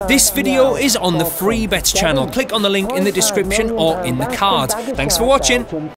This video is on the free bets channel. Click on the link in the description or in the card. Thanks for watching.